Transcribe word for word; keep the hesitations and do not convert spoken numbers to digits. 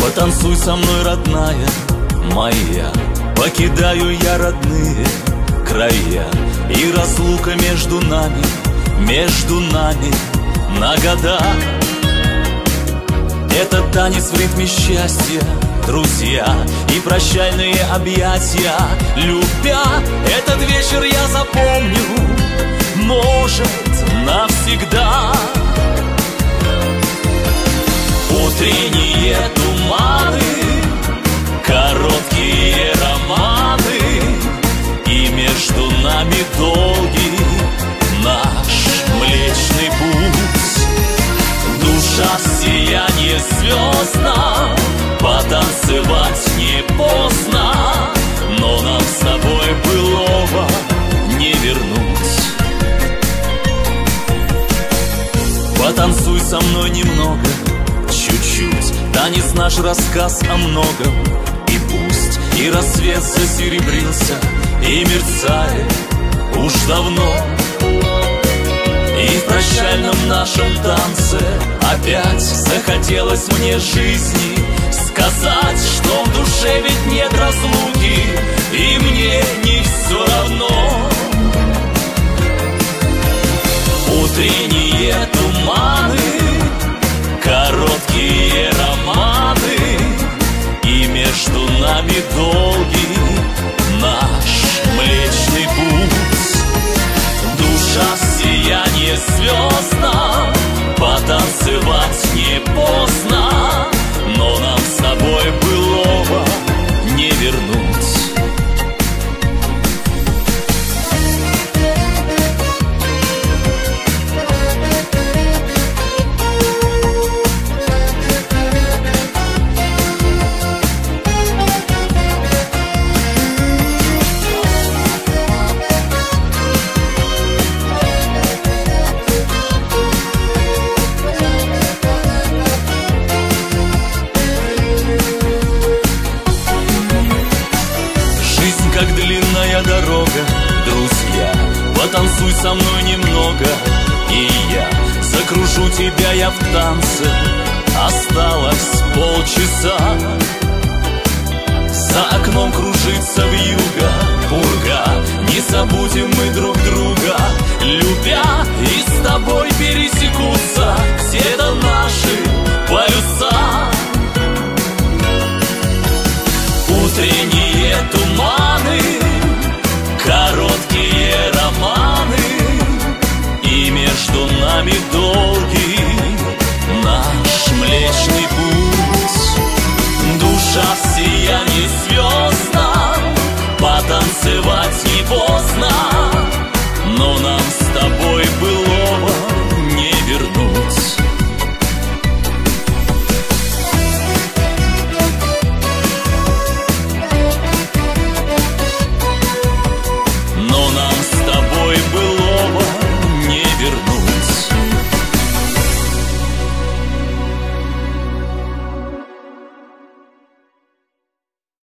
Потанцуй со мной, родная моя. Покидаю я родные края, и разлука между нами, между нами на года. Это танец в ритме счастья, друзья, и прощальные объятия. Любя, этот вечер я запомню, может, навсегда. Утренние туманы, короткие романы, и между нами долгий наш Млечный Путь. Душа в сиянии звездном, потанцевать не поздно, но нам с тобой былого не вернуть. Потанцуй со мной немного, чуть-чуть, танец наш рассказ о многом. И пусть и рассвет засеребрился, и мерцает уж давно, и в прощальном нашем танце опять захотелось мне жизни сказать, что в душе ведь нет разлуки, и мне не все равно. Утренние туманы, короткие романы, и между нами долгий наш Млечный Путь. Душа в сиянии звездном, потанцевать не поздно, но нам с тобой былого не вернуть. Как длинная дорога, друзья, потанцуй со мной немного, и я закружу тебя я в танце. Осталось полчаса, за окном кружится вьюга, пурга. Не забудем мы друг друга, любя, и с тобой пересекутся где-то наши полюса.